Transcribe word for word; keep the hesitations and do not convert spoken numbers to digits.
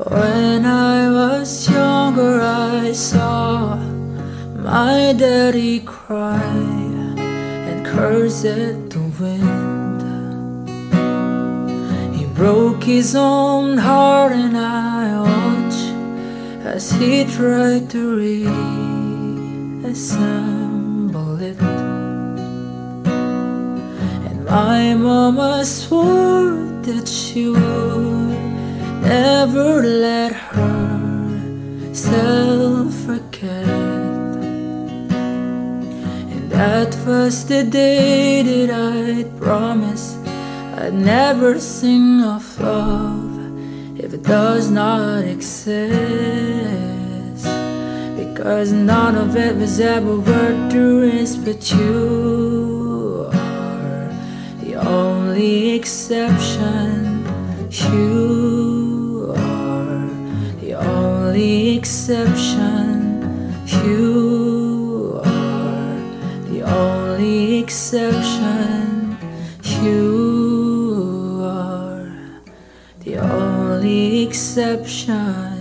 When I was younger, I saw my daddy cry and curse at the wind. He broke his own heart, and I watched as he tried to reassemble it. And my mama swore that she would never let herself forget. And that was the day that I'd promise I'd never sing of love if it does not exist, because none of it was ever worth the risk. But you are the only exception. You are the only exception. You are the only exception. You are the only exception.